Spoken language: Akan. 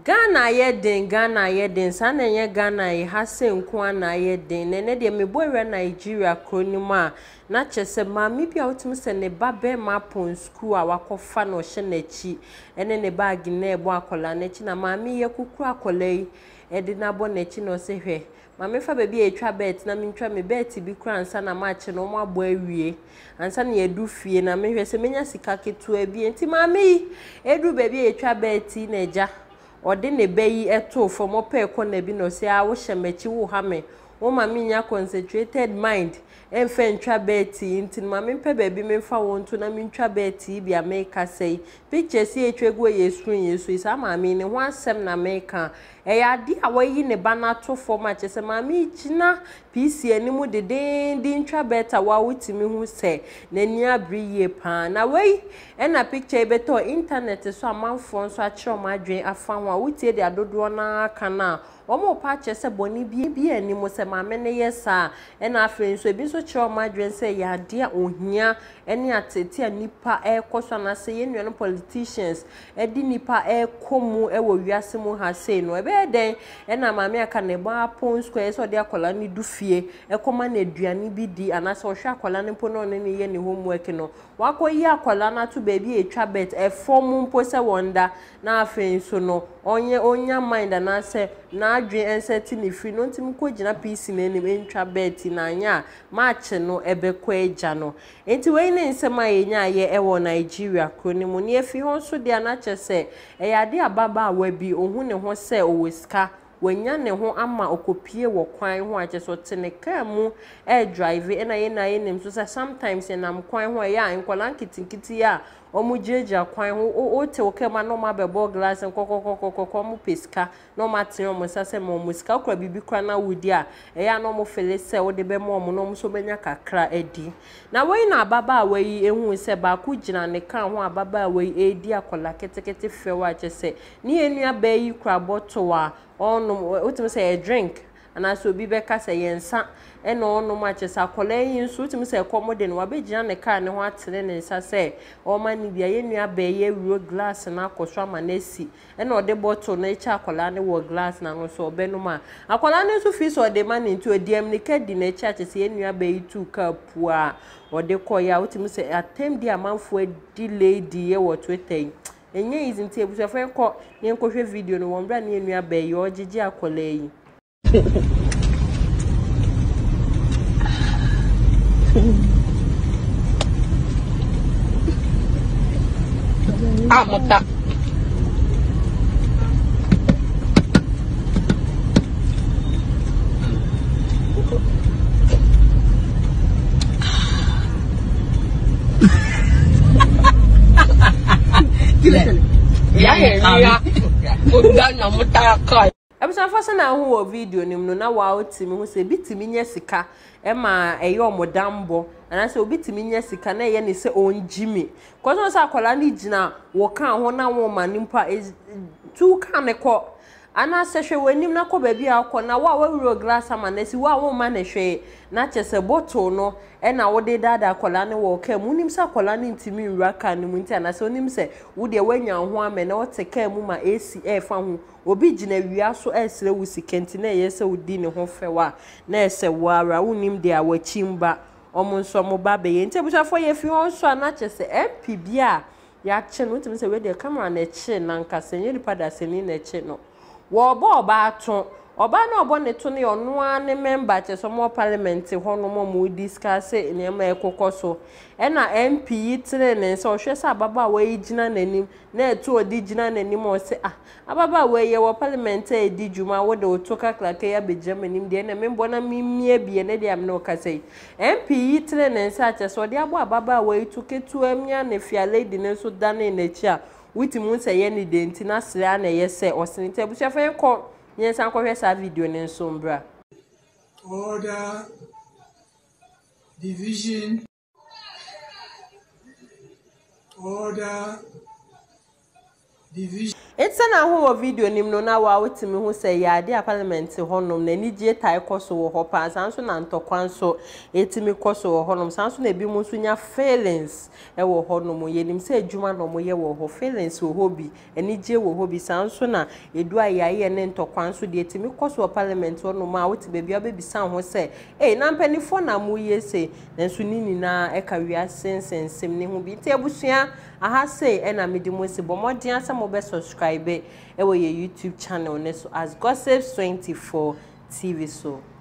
Ghana yeden sana ye Ghana ye hase nko na yeden ne de mebowe Nigeria kronim a na chese ma mi bia otum se ne ba be ma pon school a wakofa no hye nachi ene ne bag na ebo akola nachi na ma mi ye kuku akola yi edi na bo nachi no se hwe ma me fa baby etwa bet na me ntwa me bet bi kura ansa na ma che no mo abo awie ansa na edu fie na me hwe se menya sika ketu abi enti ma mi edu baby etwa bet na eja ode ne bayi eto from opa ekona bi no se a wo hyemachi wo ha me wo ma me nya concentrated mind emfa ntwa beti nti ma me mpe baby me fa wonto na me ntwa beti bi America sei pictures etwegu yesu isa ma me ne ho asem na America eya di awayi ne bana to for ma chese ma me gina PC animu de din ntwa beta wa wutimi hu se na ni abriye pa na wei na picture beto internet so amanfo so a kire o ma adwen afa ho a wutie de adodo na kana omo pa chese boni bi animu se ma me ne yesa na afen so ebi so kire o ma adwen se ya de ohia ene atete anipa ekoso na se yenua no politicians edi nipa ekomu ewo wiase mu ha sei no ebe den na ma me aka ne ba pon square so de akola ni dufie ekoma na aduane bi di anase o hwe akola ne mpo no ne ye ne homework no wakoyi akola na to baby etwa bet efom mpo se wonda na afen so no onya mind na se na adwen enseti ne free no ntim ko gina PC na ne ntwa bet na anya match no ebekọ eja no enti we ne nsema yenya ye ewo Nigeria kronimu ne efi ho so de na chese eyade ababa awabi ohun ne ho se oweska wanya ne ho ama okopie wo kwan ho acheso tene kamu drive na ye nim so sometimes na kwan ho ya nkola nkitinkiti ya omujeja kwan ho o te okema no ma bebo glass nkokokokoko mu peska no matin o musase mo musika okra bibi kra na wudi a eya no mo felese o de be mo no mo so benya kakra edi na we na ababa awayi ehun se ba ku gina ne kan ho ababa awayi edi akola ketekete fewa chese ni enua ba yi kra bottle a onu utim say a drink ana so bi be ka say yensa ena onu ma chesa akola yin so utim say komode no abegina ne kan ne ho atere ne nsa say o ma ni bia yenua ba ye wuro glass na akoso ama na si ena ode bottle na echa akola ne wo glass na no so obenu ma akola ne so fi so de man into adiem ne kadi na echa chese yenua ba yi tu kapu a ode koya utim say atem dia manfo di lady ye wo Twitter enye izinti ebusuafo enko ne enkohwe video no wombra ne enua ba yi ogigi akola yi amata ya udana mutaka ebusuafo se na ho wo video nim no na wa otimi ho se bitimi nya sika ma eyo omodambo anase obitimi nya sika na ye ne se onjimi kozo se akola ni gina wo kan ho na wo manimpa tu kan ne ko anase hwe wanim na ko baby akọ na wa wuro glass ama na si wa wo ma na hwe na chese bottle no na wo de dada akola ne wo ka mu nim se akola ne ntimi nwura kan mu nti anase onim se wo de wanya ho ame na wo te ka mu ma AC fa ho obi gina wia so esre wo sikenti na yese odi ne ho fewa na ese wara wonim de awachimba omunso mo ba be yente bushafo ye fi ho so na chese MP bia ya che no ntimi se we de camera na che na nka senye ripada seni na che no wo ba ato oba na obo ne to ne ono ane member che so mo parliament ho no mo discuss ne ma ekokoso na MP yitre ne so hwe sa baba wa yigina nanim na eto odi gina nanim o se ababa wa ye wo parliament e di juma wo de otoka klake ya be Germany de na membo na mimie bie ne de am no kasai MP yitre ne sa che so de abo ababa wa yituketu amia ne fia lady ne so dane na chi a witimu se ye ne de ntina sra na ye se osinite busuafa ye ko yes, I'm going to video in Sombra. Order, division, order, division. It's an hour video nim no na wa wetimi hu say ya de parliament honom na ni gie tai koso wo ho pa sanso na ntokwan so etimi koso wo honom sanso na ebi mu so nya feelings e wo honom yenim say adwuma no mo ye wo ho feelings wo hobi eni gie wo hobi sanso na edu ayaye ne ntokwan so de etimi koso wo parliament honom a weti bebi obebisan ho say na mpanifo na mo ye say nanso nini na e ka wia sensensem ne ho bi te abusua aha say na medimu se bomodin asem obe subscribe ewo ye YouTube channel ne so as Gossips 24 TV so